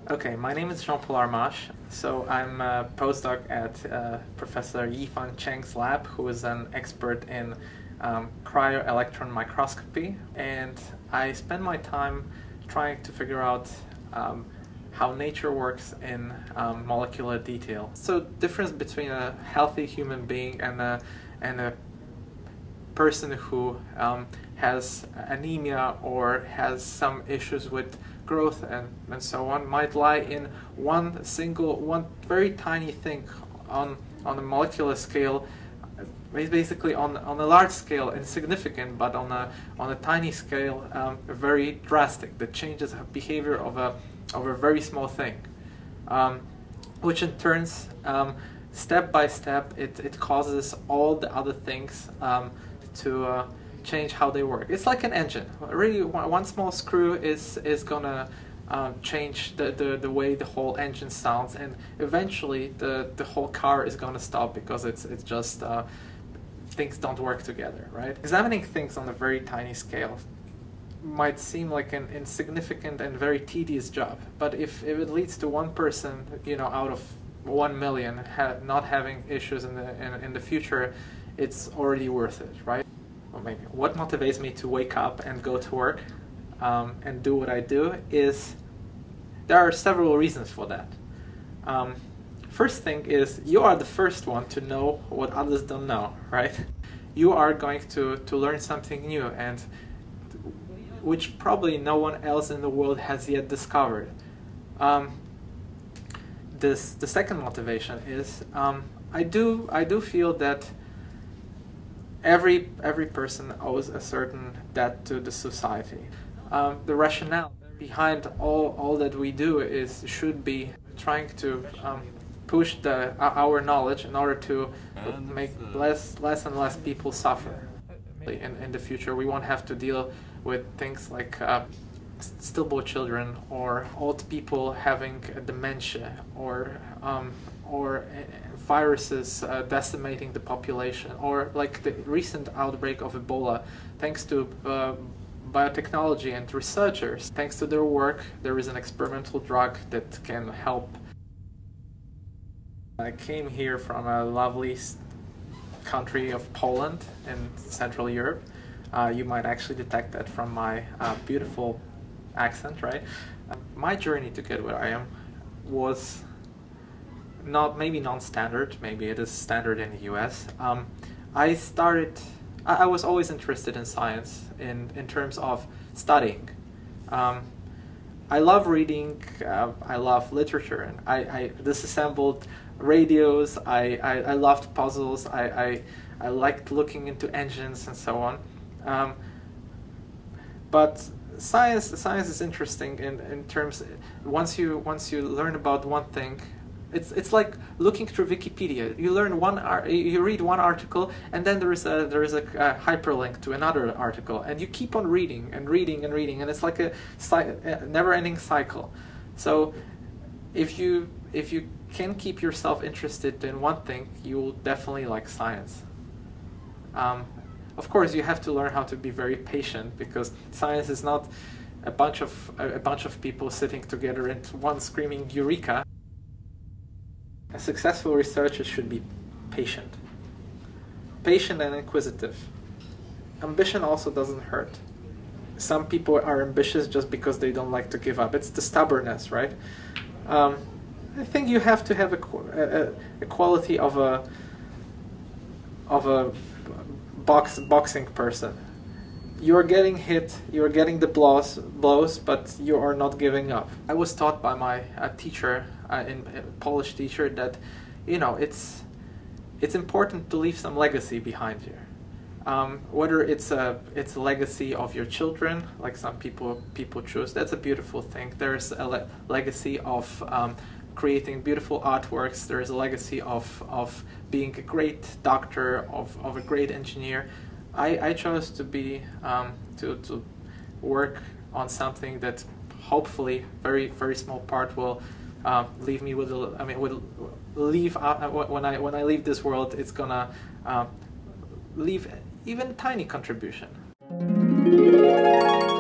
Okay, my name is Jean-Paul Armache. So I'm a postdoc at Professor Yifang Cheng's lab, who is an expert in cryo-electron microscopy, and I spend my time trying to figure out how nature works in molecular detail. So difference between a healthy human being and a person who has anemia or has some issues with growth and so on might lie in one very tiny thing on a molecular scale, basically on a large scale insignificant, but on a tiny scale very drastic, that changes the behavior of a very small thing, which in turns step by step it causes all the other things to change how they work. It's like an engine. Really, one small screw is gonna change the way the whole engine sounds, and eventually the whole car is gonna stop because it's just things don't work together, right? Examining things on a very tiny scale might seem like an insignificant and very tedious job, but if it leads to one person, out of 1 million not having issues in the future, it's already worth it, right? Well, maybe what motivates me to wake up and go to work and do what I do is there are several reasons for that. First thing is you are the first one to know what others don't know, right? You are going to learn something new, and which probably no one else in the world has yet discovered. The second motivation is I do feel that every person owes a certain debt to the society. The rationale behind all that we do should be trying to push our knowledge in order to make less and less people suffer. In the future, we won't have to deal with things like stillborn children or old people having dementia or viruses decimating the population, or like the recent outbreak of Ebola. Thanks to biotechnology and researchers, thanks to their work, there is an experimental drug that can help. I came here from a lovely country of Poland in Central Europe. You might actually detect that from my beautiful accent, right? My journey to get where I am was maybe non-standard, maybe it is standard in the US. I was always interested in science in terms of studying. I love reading, I love literature, and I disassembled radios, I loved puzzles, I liked looking into engines and so on. But science is interesting in terms, once you learn about one thing, it's like looking through Wikipedia. You learn you read one article, and then there is a hyperlink to another article, and you keep on reading and reading and reading, and it's like a never-ending cycle. So if you can keep yourself interested in one thing, you will definitely like science. Of course, you have to learn how to be very patient, because science is not a bunch of people sitting together and one screaming "Eureka!" A successful researcher should be patient. Patient and inquisitive. Ambition also doesn't hurt. Some people are ambitious just because they don't like to give up. It's the stubbornness, right? I think you have to have a quality of a boxing person. You're getting hit, you're getting the blows, but you are not giving up. I was taught by my teacher, a Polish teacher, that it's important to leave some legacy behind you. Whether it's a legacy of your children, like some people choose, that's a beautiful thing. There's a legacy of creating beautiful artworks. There's a legacy of being a great doctor, of a great engineer. I chose to be to work on something that hopefully very small part will leave me with when I leave this world, it's gonna leave even a tiny contribution.